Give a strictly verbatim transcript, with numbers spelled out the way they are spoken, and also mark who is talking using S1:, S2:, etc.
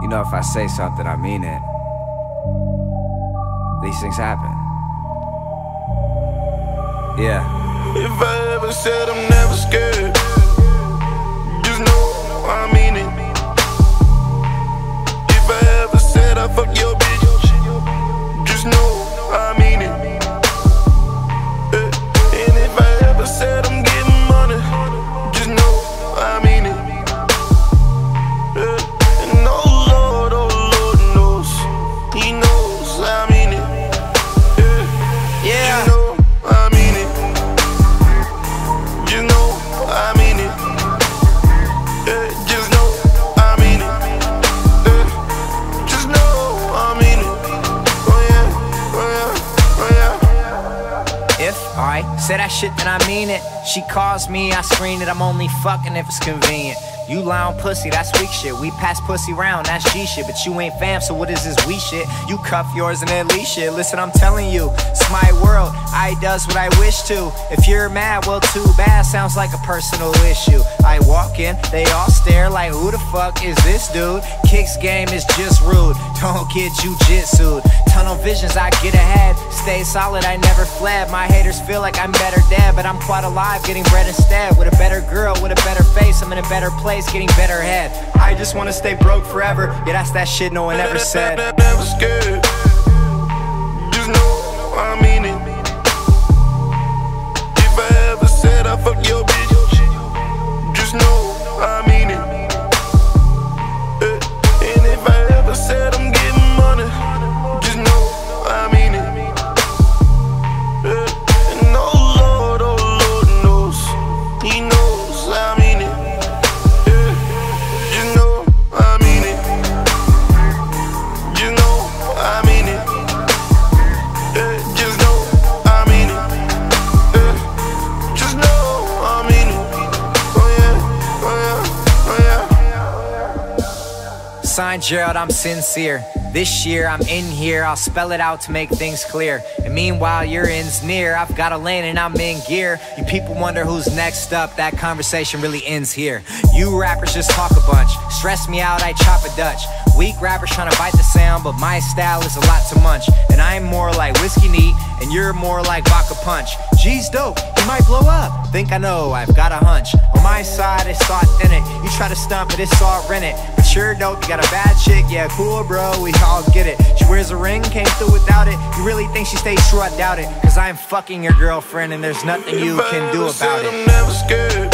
S1: You know, if I say something, I mean it. These things happen. Yeah.
S2: If I ever said I'm never scared, just know I mean it. If I ever said I fuck your bitch, just know I mean it. And if I ever said I'm getting money, just know I mean it. And oh Lord, oh Lord knows, He knows I mean it.
S1: Yeah.
S2: You know I mean it. You know I mean it. Yeah, just know I mean it. Yeah, just know I mean it. Oh yeah, oh yeah, oh yeah.
S1: If I say that shit, then I mean it. She calls me, I screen it. I'm only fucking if it's convenient. You lie on pussy, that's weak shit. We pass pussy round, that's G shit. But you ain't fam, so what is this we shit? You cuff yours and then leave shit. Listen, I'm telling you, it's my world. I does what I wish to. If you're mad, well, too bad. Sounds like a personal issue. I walk in, they all stare like, who the fuck is this dude? Kicks game is just rude. Don't get jujitsu'd. Tunnel visions, I get ahead. Stay solid, I never fled. My haters feel like I'm better dead, but I'm quite alive, getting bread instead. With a better girl, with a better face, I'm in a better place, getting better head. I just wanna stay broke forever. Yeah, that's that shit no one ever said.
S2: Never scared. Just know I mean it. If I ever said I fuck your bitch, just know I mean it. And if I ever said I'm getting money, just know I mean it. And oh Lord, oh Lord knows, He knows I mean it. You know I mean it. You know I mean it. Yeah, just know I mean it. Yeah, just know I mean it. Oh yeah, oh yeah, oh yeah.
S1: Signed Gerald, I'm sincere. This year I'm in here, I'll spell it out to make things clear. And meanwhile your end's near, I've got a lane and I'm in gear. You people wonder who's next up, that conversation really ends here. You rappers just talk a bunch, stress me out, I chop a Dutch. Weak rappers trying to bite the sound, but my style is a lot to munch. And I'm more like whiskey neat, and you're more like vodka punch. G's dope, he might blow up. Think I know, I've got a hunch. On my side, it's authentic. You try to stunt, but it's all rented. But you're dope, you got a bad chick, yeah, cool, bro, we all get it. She wears a ring, came through without it. You really think she stays true? I doubt it. Cause I'm fucking your girlfriend, and there's nothing you can do about it.
S2: I'm never scared.